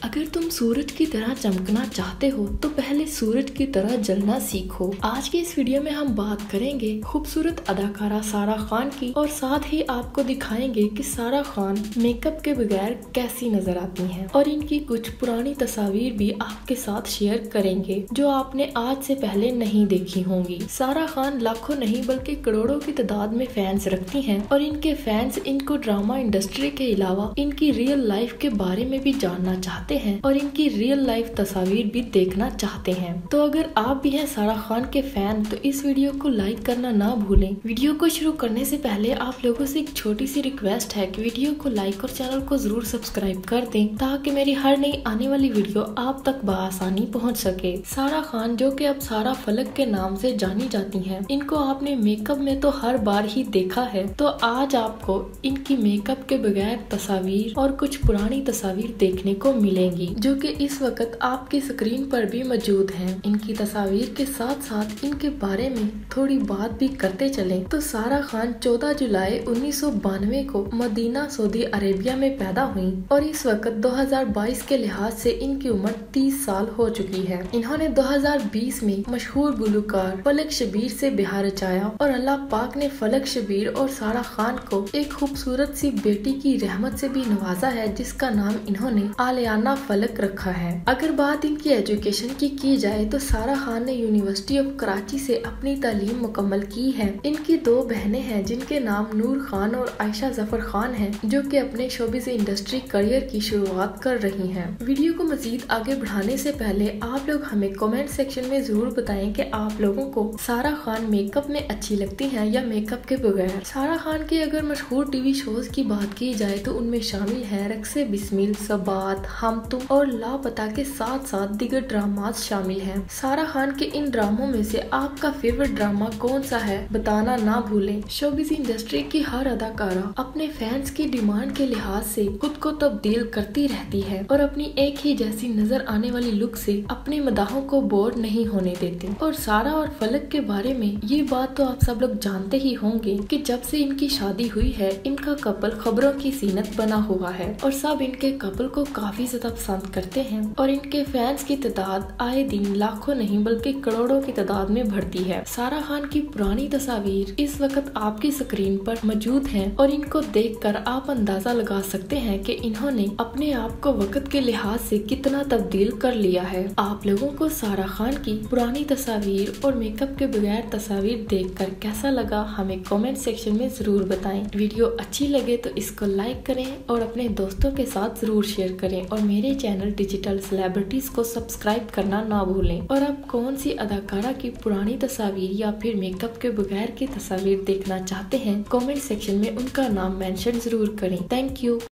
अगर तुम सूरज की तरह चमकना चाहते हो तो पहले सूरज की तरह जलना सीखो। आज की इस वीडियो में हम बात करेंगे खूबसूरत अदाकारा सारा खान की और साथ ही आपको दिखाएंगे कि सारा खान मेकअप के बगैर कैसी नजर आती हैं और इनकी कुछ पुरानी तस्वीर भी आपके साथ शेयर करेंगे जो आपने आज से पहले नहीं देखी होंगी। सारा खान लाखों नहीं बल्कि करोड़ों की तादाद में फैंस रखती हैं और इनके फैंस इनको ड्रामा इंडस्ट्री के अलावा इनकी रियल लाइफ के बारे में भी जानना चाहते हैं और इनकी रियल लाइफ तस्वीर भी देखना चाहते हैं। तो अगर आप भी हैं सारा खान के फैन तो इस वीडियो को लाइक करना ना भूलें। वीडियो को शुरू करने से पहले आप लोगों से एक छोटी सी रिक्वेस्ट है कि वीडियो को लाइक और चैनल को जरूर सब्सक्राइब कर दें ताकि मेरी हर नई आने वाली वीडियो आप तक बआसानी पहुंच सके। सारा खान जो कि अब सारा फलक के नाम से जानी जाती हैं, इनको आपने मेकअप में तो हर बार ही देखा है, तो आज आपको इनकी मेकअप के बगैर तस्वीर और कुछ पुरानी तस्वीर देखने को मिलेंगी जो कि इस वक्त आपकी स्क्रीन पर भी मौजूद हैं। इनकी तस्वीर के साथ साथ इनके बारे में थोड़ी बात भी करते चलें तो सारा खान 14 जुलाई 1992 को मदीना सऊदी अरेबिया में पैदा हुई और इस वक्त 2022 के लिहाज से इनकी उम्र 30 साल हो चुकी है। इन्होंने 2020 में मशहूर गुलकार फलक शबीर से ब्याह रचाया और अल्लाह पाक ने फलक शबीर और सारा खान को एक खूबसूरत सी बेटी की रहमत से भी नवाजा है जिसका नाम इन्होंने आलियाना फलक रखा है। अगर बात इनकी एजुकेशन की जाए तो सारा खान ने यूनिवर्सिटी ऑफ कराची से अपनी तालीम मुकम्मल की है। इनकी दो बहनें हैं जिनके नाम नूर खान और आयशा जफर खान हैं जो कि अपने शोबिज़ इंडस्ट्री करियर की शुरुआत कर रही हैं। वीडियो को मजीद आगे बढ़ाने से पहले आप लोग हमें कमेंट सेक्शन में जरूर बताएं कि आप लोगों को सारा खान मेकअप में अच्छी लगती हैं या मेकअप के बगैर। सारा खान की अगर मशहूर टीवी शोज की बात की जाए तो उनमें शामिल है रक्से बिस्मिल, सबात, हम तुम और लापता के साथ साथ दीगर ड्रामास शामिल हैं। सारा खान के इन ड्रामों में से आपका फेवरेट ड्रामा कौन सा है बताना ना भूलें। शोबिज़ इंडस्ट्री की हर अदाकारा अपने फैंस की डिमांड के लिहाज से खुद को तब्दील करती रहती है और अपनी एक ही जैसी नजर आने वाली लुक से अपने मदाहों को बोर नहीं होने देती। और सारा और फलक के बारे में ये बात तो आप सब लोग जानते ही होंगे कि जब से इनकी शादी हुई है इनका कपल खबरों की सीनत बना हुआ है और सब इनके कपल को काफी ज्यादा पसंद करते हैं और इनके फैंस की तादाद आए दिन लाखों नहीं बल्कि करोड़ों की तादाद में बढ़ती है। सारा खान की पुरानी तस्वीर इस वक्त आपकी स्क्रीन पर मौजूद हैं और इनको देखकर आप अंदाजा लगा सकते हैं कि इन्होंने अपने आप को वक्त के लिहाज से कितना तब्दील कर लिया है। आप लोगों को सारा खान की पुरानी तस्वीर और मेकअप के बगैर तस्वीर देखकर कैसा लगा हमें कमेंट सेक्शन में जरूर बताएं। वीडियो अच्छी लगे तो इसको लाइक करें और अपने दोस्तों के साथ जरूर शेयर करें और मेरे चैनल डिजिटल सेलिब्रिटीज को सब्सक्राइब करना ना भूलें। और आप कौन सी अदाकारा की पुरानी तस्वीर या फिर मेकअप के बगैर की तस्वीर देखना चाहते हैं कमेंट सेक्शन में उनका नाम मेंशन जरूर करें। Thank you.